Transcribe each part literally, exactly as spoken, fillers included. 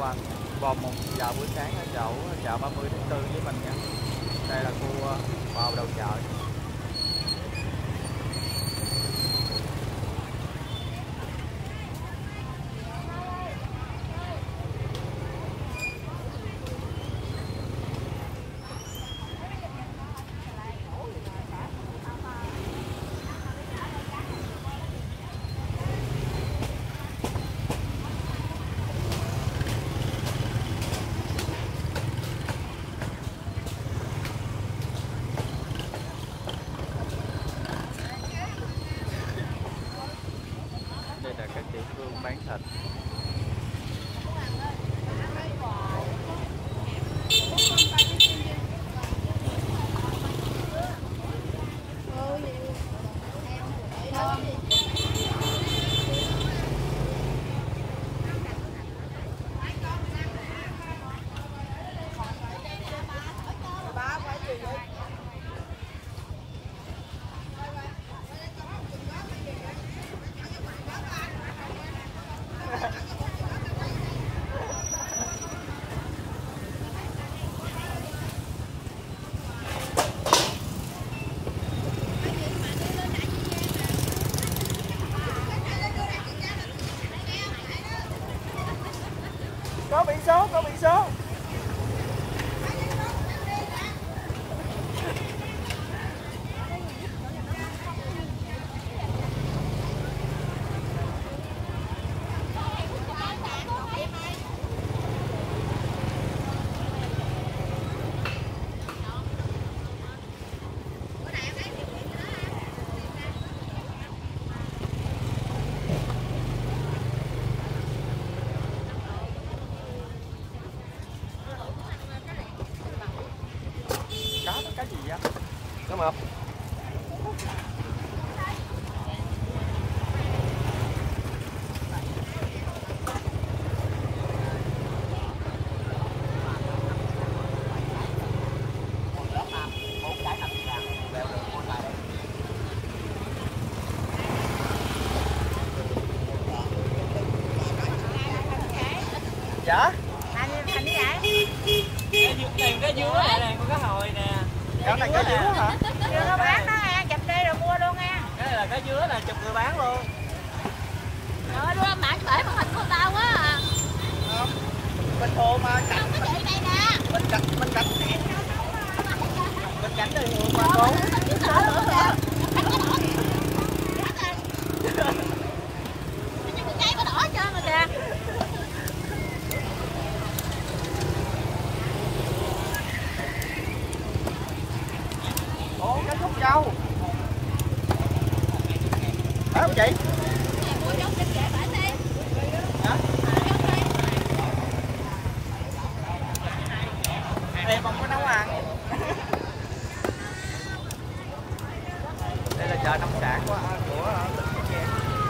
qua vòng một giờ buổi sáng ở chỗ chợ ba mươi tháng tư với mình nha. Đây là khu vào đầu chợ. Đây là các tiểu thương bán thịt. Có biển số, có biển số. Cái gì vậy? Cá mập. Dạ? Anh anh đi vậy? Tìm cái dứa này nè, con cá hồi nè. Cái này cá dứa hả? Chưa nó bán đó nha, chụp đi rồi mua luôn nha. Cái này là cá dứa là chụp người bán luôn. Rồi đưa lên mạng bể màn hình của tao quá à. Không. Bình thường mà cạnh Không có chị đây nè. mình cạnh mình cạnh mình cạnh đây thường mà cô. Cái có đỏ trơn rồi kìa. Ồ, cá trúc châu. Phải không chị? Mua giống trên kệ phải đi. Hả? Em không có nấu ăn. Đây là chợ nông sản của của tỉnh Bến Tre.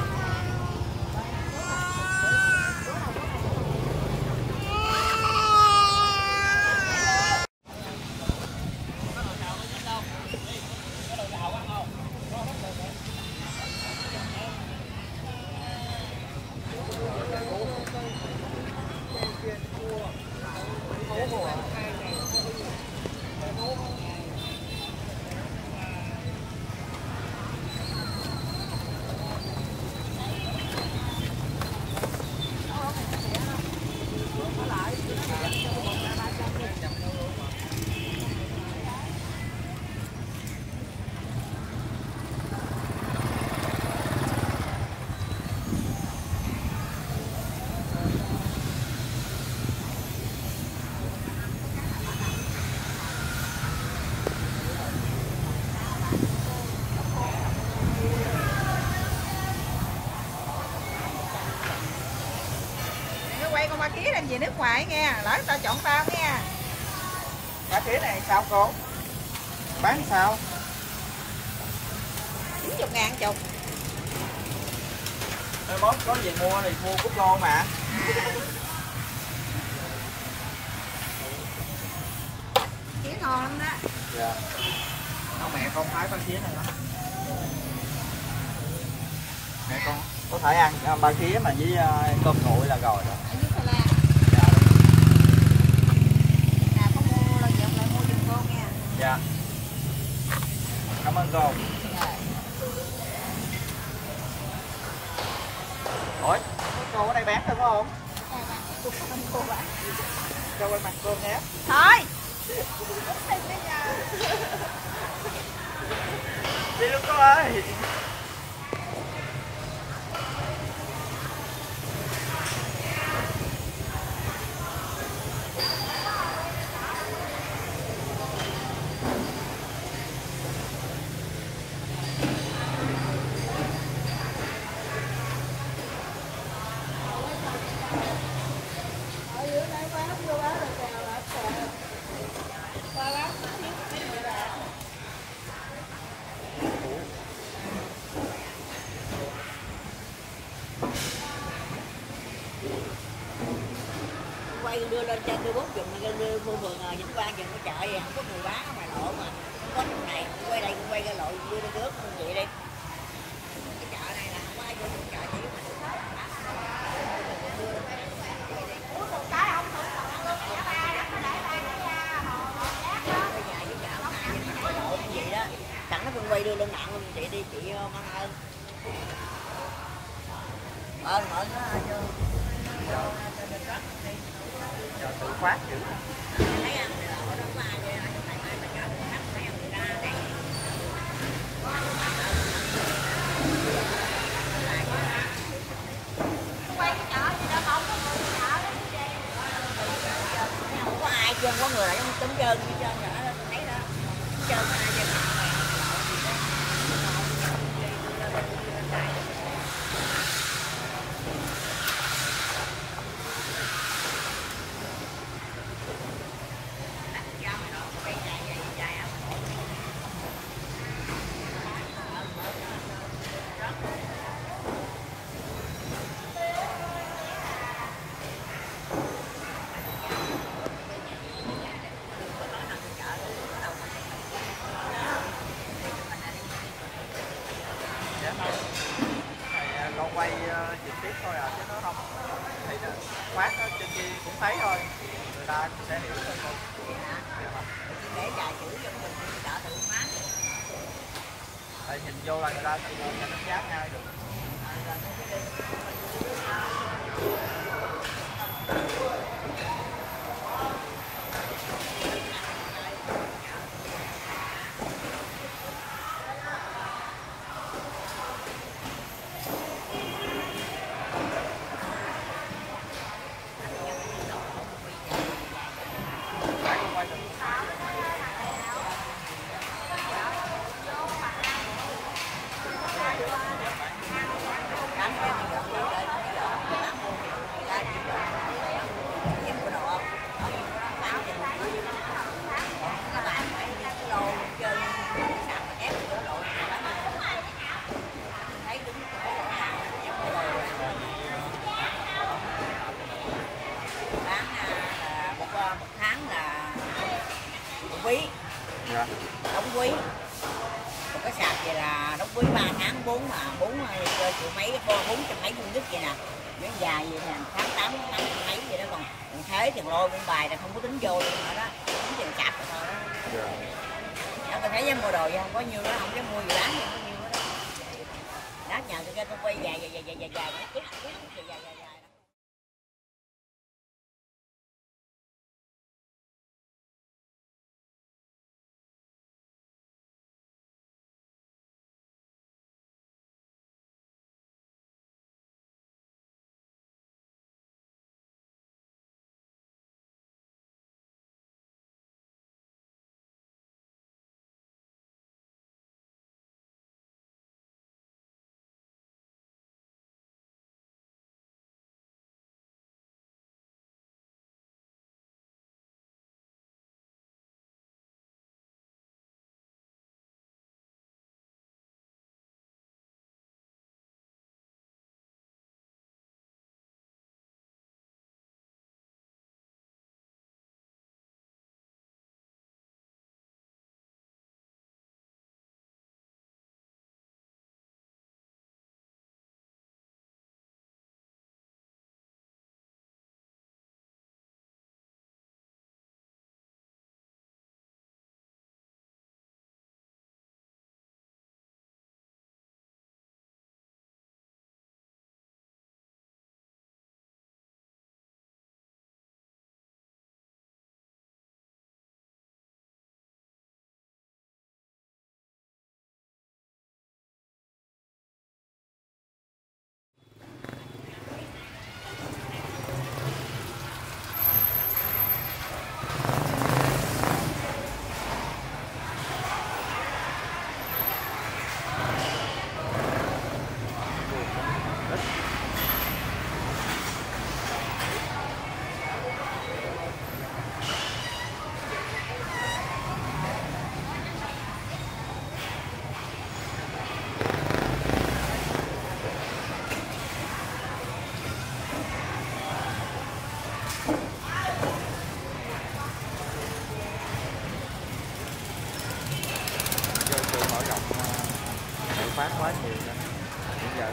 Quay con ba ký đem về nước ngoài nghe, lỡ tao chọn tao nha. Ba ký này sao cô? Bán sao? chín mươi ngàn chục. Mai mốt có gì mua thì mua cút lô mà. Ký ngon lắm đó. Dạ. Ông mẹ con thái ba ký này đó. Mẹ con có thể ăn ba ký mà với uh, cơm nguội là rồi đó. Ở dưới Thái Lan. Dạ. Cô bán. Cho quay mặt cô nhé. Thôi. Đi luôn cô ơi. Quay đưa lên trên tôi bốn chừng lên đưa phường phường Vĩnh Quang chừng cái chợ vậy không có người bán ở ngoài lộ mà không có chỗ này quay đây quay ra lộ đưa lên nước vậy đi cái chợ này là không có ai vô trong chợ chỉ mình sẵn nó quay đưa lên mạng luôn chị đi chị mang ơn ơn mở nó chưa Giờ tự phát dữ. thấy ăn thì ở đó có ai vậy tại ai mà cho khách theo người ta đây quay cái chợ gì đâu không có người chợ không có ai chưa có người lại trong tấm trơn như trơn vậy thấy đó trơn có ai chưa Con quay uh, trực tiếp thôi à chứ nó không thì nó phát đó, trên kia cũng thấy thôi, người ta cũng sẽ hiểu thôi con. để dài chữ cho mình chợ tự phát Tại nhìn vô là người ta tự nhiên đánh giá ngay được. quý Dạ. đóng quý một cái sạp vậy là đóng quý ba tháng bốn mà bốn triệu mấy bốn trăm mấy viên đất vậy nè nó dài vậy nè tháng tám tháng mấy vậy đó còn thế tiền lôi buôn bài là không có tính vô luôn nữa đó tính tiền sạp thôi đó. Dạ. Đó tôi thấy dám mua đồ vậy không có nhiêu đó không dám mua gì bán gì có nhiêu đó đó nhờ tôi ra tôi quay dài dài dài dài dài dài dài dài dài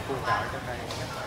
cua cải trong đây chắc là